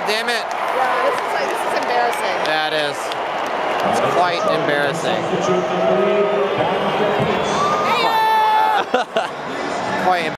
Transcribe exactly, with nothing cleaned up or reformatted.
damn it. Yeah, this is like, this is embarrassing. Yeah, it is. It's quite embarrassing. Quite